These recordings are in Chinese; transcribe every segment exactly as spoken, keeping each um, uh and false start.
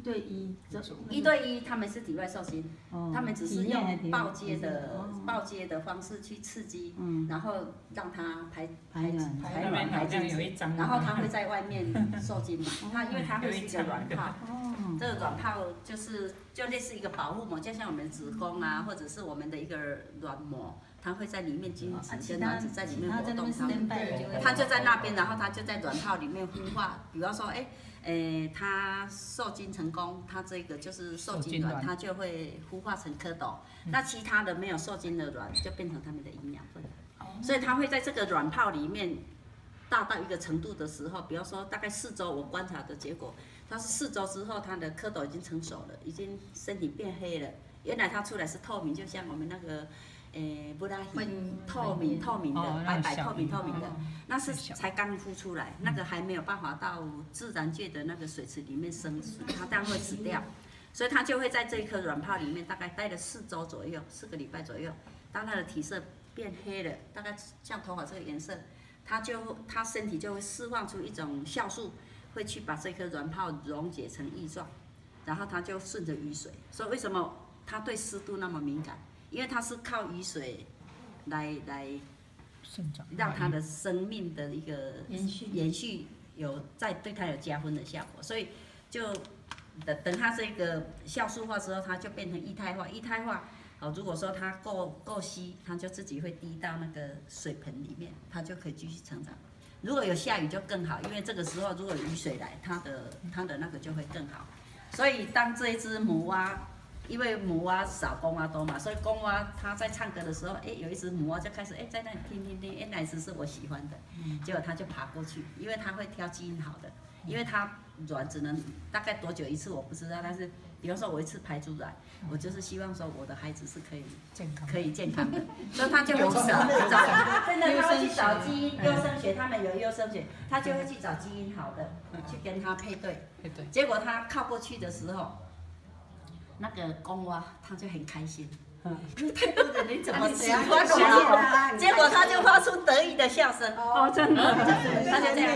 对一， 一对一，他们是体外受精，他们只是用抱接的抱接的方式去刺激，然后让它排排排卵排精子，然后它会在外面受精嘛。它因为它会是一个卵泡，这个卵泡就是就类似一个保护膜，就像我们子宫啊，或者是我们的一个卵膜。 它会在里面精子跟卵子在里面活动，它它就在那边，然后它就在卵泡里面孵化。比方说，哎，诶，它受精成功，它这个就是受精卵，它就会孵化成蝌蚪。那其他的没有受精的卵就变成它们的营养分。所以它会在这个卵泡里面大到一个程度的时候，比方说大概四周，我观察的结果，它是四周之后，它的蝌蚪已经成熟了，已经身体变黑了。原来它出来是透明，就像我们那个。 诶，布拉鱼透明透明的，白白透明透明的，那是才刚孵出来，那个还没有办法到自然界的那个水池里面生存，它当然会死掉，所以它就会在这一颗卵泡里面大概待了四周左右，四个礼拜左右。当它的体色变黑了，大概像头发这个颜色，它就它身体就会释放出一种酵素，会去把这颗卵泡溶解成液状，然后它就顺着雨水。所以为什么它对湿度那么敏感？ 因为它是靠雨水来来让它的生命的一个延续延续有在对它有加分的效果，所以就等等它这个酵素化之后，它就变成液态化。液态化，好，如果说它够够稀，它就自己会滴到那个水盆里面，它就可以继续成长。如果有下雨就更好，因为这个时候如果雨水来，它的它的那个就会更好。所以当这一只母蛙。 因为母蛙少，公蛙多嘛，所以公蛙它在唱歌的时候，哎，有一只母蛙就开始哎在那里听听听，哎，哪一只是我喜欢的，结果它就爬过去，因为它会挑基因好的，因为它卵只能大概多久一次我不知道，但是比如说我一次排出来，我就是希望说我的孩子是可以健康可以健康的，所以它就会去找找，真的他会去找基因优生学，他们有优生学，他就会去找基因好的去跟它配对，配对，结果它靠过去的时候。 那个公蛙他就很开心，因为太多的人怎么喜欢我了，结果他就发出得意的笑声。 哦，真的， 他就这样。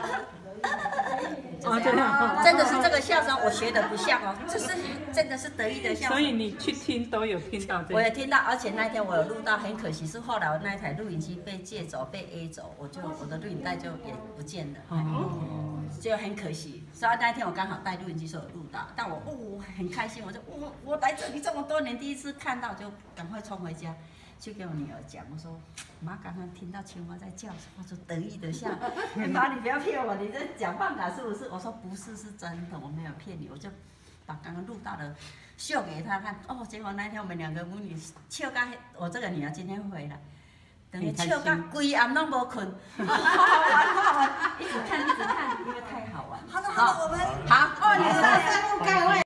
哦，真的，真的是这个笑声，我学的不像哦，就是真的是得意的笑声。 所以你去听都有听到这个。 我有听到，而且那天我有录到，很可惜是后来我那一台录影机被借走，被 A 走，我就我的录影带就也不见了。哦。 就很可惜，所以那天我刚好带录音机，所以有录到。但我哦很开心，我就我我来这里这么多年，第一次看到，就赶快冲回家，去跟我女儿讲，我说妈刚刚听到青蛙在叫，发出得意的笑。妈你不要骗我，你这讲办法是不是？我说不是，是真的，我没有骗你，我就把刚刚录到的秀给她看。哦，结果那天我们两个母女笑到，我这个女儿今天回来。 笑到规暗拢无困，好好玩，好好玩，一直看一直看，因为太好玩。好了好了，我们